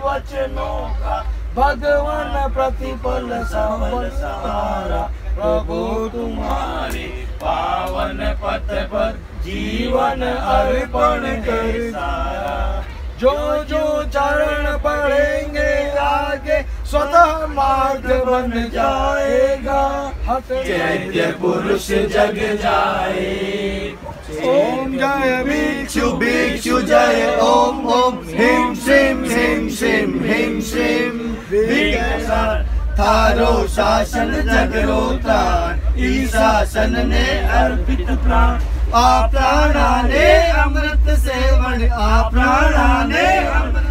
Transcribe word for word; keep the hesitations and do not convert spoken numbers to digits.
वचनों का भगवान प्रतिपल सफल सहारा। प्रभु तुम्हारे पावन पथ पर जीवन अर्पण कर सारा। जो जो चरण पड़ेंगे आगे स्वतः मार्ग बन जाएगा। चैत्य पुरुष जग जाए। ओम जय भिक्षु भिक्षु जय ओम ओम हिम श्रीम हिम श्रीम हिम श्रीम। विघ्न थारो शासन जगरो त्राण। इस शासन ने अर्पित प्राण। आ प्राणा ने अमृत सेवन। आ प्राणा ने अमृत